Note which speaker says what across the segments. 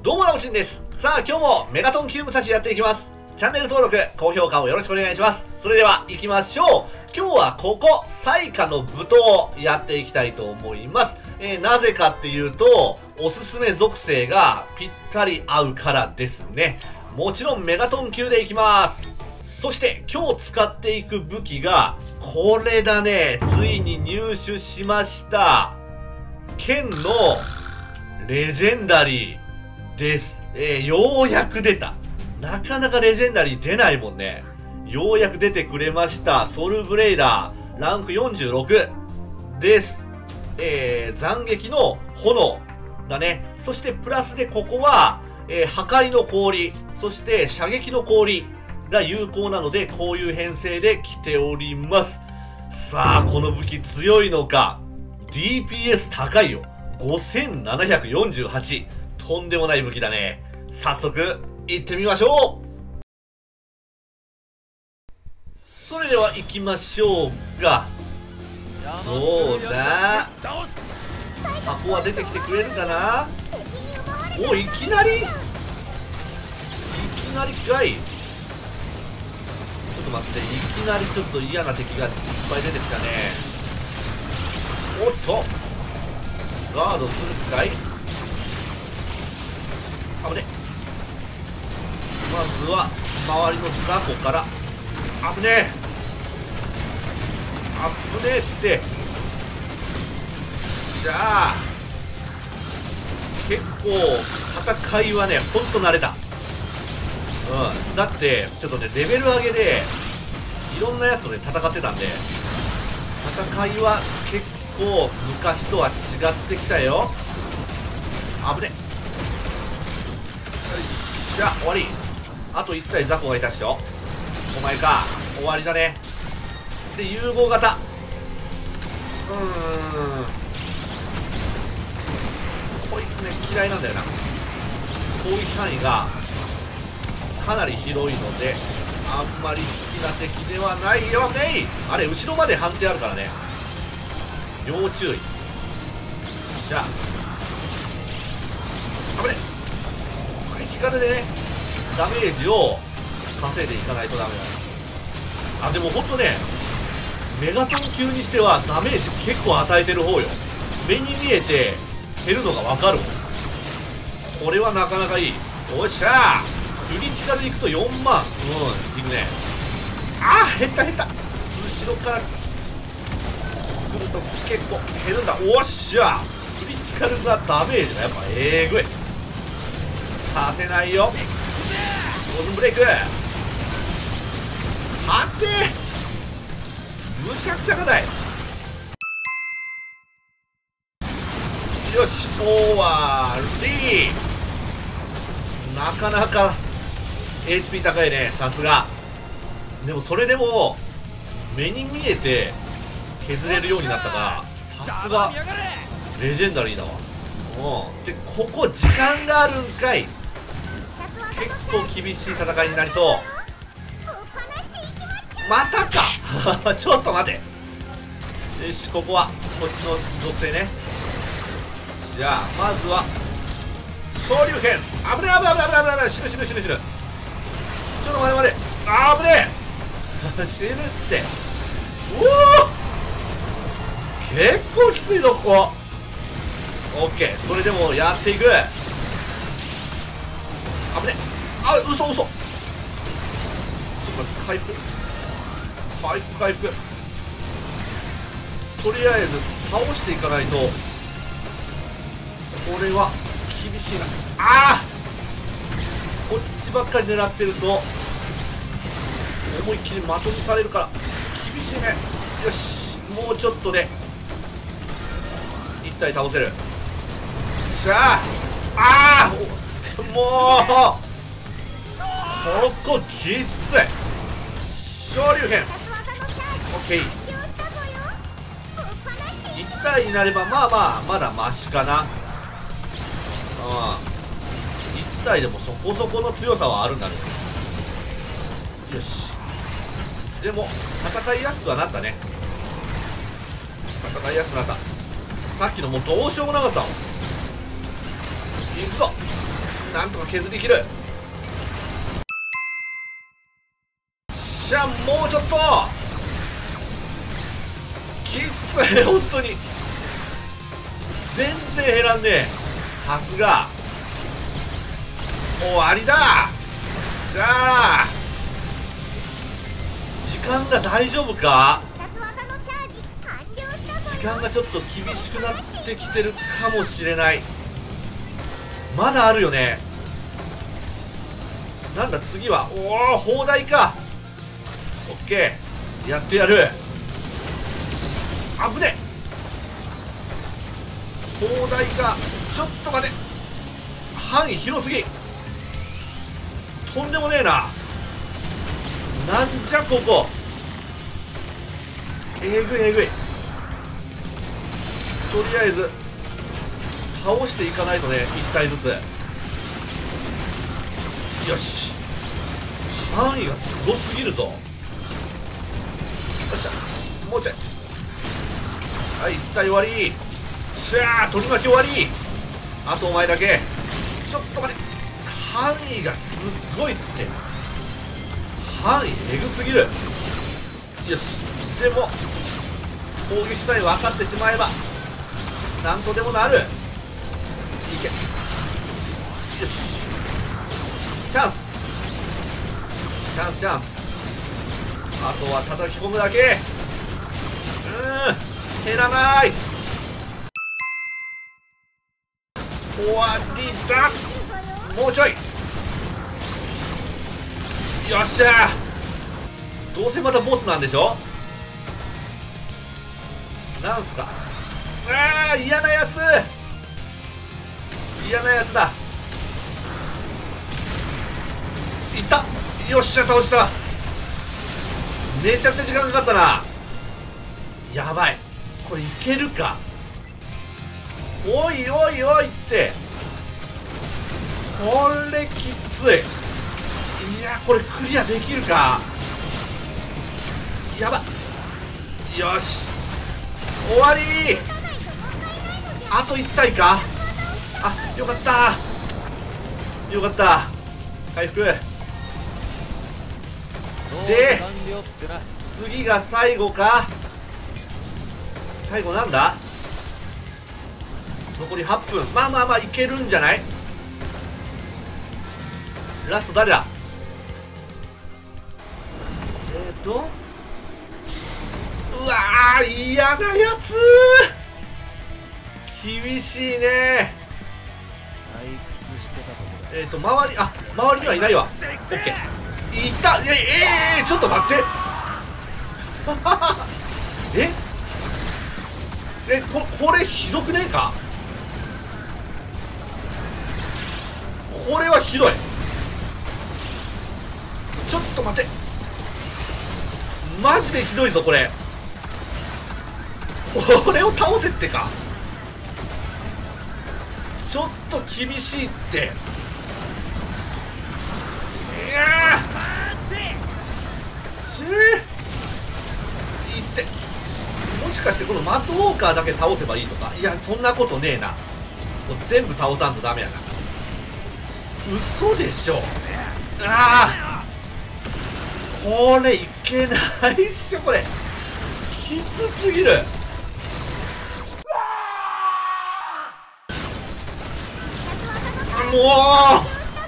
Speaker 1: どうもなおちんです。さあ今日もメガトンキューブ差しやっていきます。チャンネル登録、高評価をよろしくお願いします。それでは行きましょう。今日はここ、彩花の舞踏をやっていきたいと思います。なぜかっていうと、おすすめ属性がぴったり合うからですね。もちろんメガトン級でいきます。そして今日使っていく武器が、これだね。ついに入手しました。剣のレジェンダリーです。ようやく出た。なかなかレジェンダリー出ないもんね。ようやく出てくれました。ソルブレイダー、ランク46です。斬撃の炎だね。そしてプラスでここは、破壊の氷、そして射撃の氷が有効なので、こういう編成で来ております。さあ、この武器強いのか。DPS 高いよ。5748。とんでもない武器だね。早速、行ってみましょう。それでは行きましょうが。どうだ、箱は出てきてくれるかな。お、いきなりかい。ちょっと待って、いきなりちょっと嫌な敵がいっぱい出てきたね。おっと、ガードするかい。あぶね。まずは周りの雑魚から危ねえ危ねえって。じゃあ結構戦いはね、ほんと慣れた。だってちょっとね、レベル上げでいろんなやつとね戦ってたんで、戦いは結構昔とは違ってきたよ。危ねえ。よし、じゃあ終わり。あと1体雑魚がいたっしょ。お前か。終わりだね。で、融合型。こいつね、嫌いなんだよな。攻撃範囲がかなり広いので、あんまり好きな敵ではないよね。あれ、後ろまで判定あるからね。要注意。じゃあ、危ね。クリティカルでね、ダメージを稼いでいかないとダメだ。でもほんとね、メガトン級にしてはダメージ結構与えてる方よ。目に見えて減るのがわかるもん。これはなかなかいい。おっしゃー。クリティカルでいくと4万。いくね。減った。後ろから来ると結構減るんだ。おっしゃー。クリティカルがダメージがやっぱえぐい。させないよ。ローズンブレイク。はてむちゃくちゃ硬い。よし、終わり。なかなか HP 高いね、さすが。でもそれでも目に見えて削れるようになったから、さすがレジェンダリーだわ。で、ここ時間があるんかい。結構厳しい戦いになりそう。またかちょっと待て。よし、ここはこっちの属性ね。じゃあまずは昇竜拳。危ねえ。死ぬ。ちょっと待て。危ねえ死ぬって。結構きついぞここ。オッケー。それでもやっていく。危ねえ。嘘。ちょっと回復。とりあえず倒していかないと、これは厳しいな。こっちばっかり狙ってると思いっきり的にされるから厳しいね。よし、もうちょっとで1体倒せる。しゃあもうここきつい。昇竜拳。オッケー。1体になればまだマシかな。1体でもそこそこの強さはあるんだね。よし。でも戦いやすくはなったね。さっきのもうどうしようもなかったもん。いくぞ。 なんとか削り切る。しゃ、もうちょっときつい、本当に全然減らんねえ。さすが終わりだ。しゃあ、時間が大丈夫か。時間がちょっと厳しくなってきてるかもしれない。まだあるよね。なんだ次は。おお、砲台か。オッケー、やってやる。あぶねえ、砲台がちょっと待て、範囲広すぎ、とんでもねえな。なんじゃここ、えぐいえぐい。とりあえず倒していかないとね、1体ずつ。よし、範囲がすごすぎるぞ。よっしゃ、もうちょい。はい、1体終わり。しゃー、取り巻き終わり。あとお前だけ。ちょっと待て、範囲がすっごいって。範囲えぐすぎる。よし、でも攻撃さえ分かってしまえばなんとでもなる。いけ、よし、チャンスチャンスチャンス。あとは叩き込むだけ。減らない。終わりだ。もうちょい。よっしゃー、どうせまたボスなんでしょ。なんすか。あー、嫌なやつ、嫌なやつだ。いった。よっしゃ、倒した。めちゃくちゃ時間かかったな。やばい、これいけるか。おいおいおいって、これきつい。いや、これクリアできるか。やば、よし、終わり。あと1体か。あ、よかった、よかった。回復で、次が最後か。最後なんだ。残り8分。まあまあまあいけるんじゃない。ラスト誰だ。うわー、嫌なやつ。厳しいね。周り、あ、周りにはいないわ。オッケー、いた。ちょっと待ってこれひどくねえか。これはひどい。ちょっと待って、マジでひどいぞこれ。これを倒せってか。ちょっと厳しいって。いやいって、もしかしてこのマッドウォーカーだけ倒せばいいとか。いや、そんなことねえな。もう全部倒さんとダメやな。嘘でしょ。ああ、これいけないっしょ。これきつすぎる。もう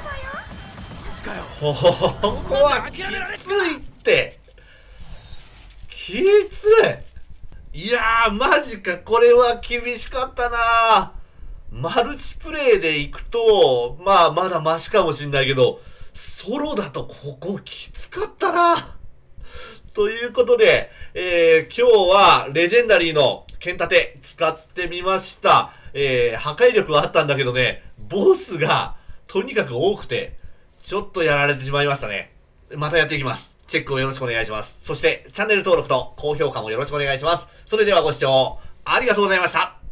Speaker 1: ここはきついって、きつい。いやー、マジか、これは厳しかったな。マルチプレイで行くとまあまだマシかもしんないけど、ソロだとここきつかったな。ということで、今日はレジェンダリーの剣立て使ってみました。破壊力はあったんだけどね、ボスがとにかく多くて、ちょっとやられてしまいましたね。またやっていきます。チェックをよろしくお願いします。そしてチャンネル登録と高評価もよろしくお願いします。それではご視聴ありがとうございました。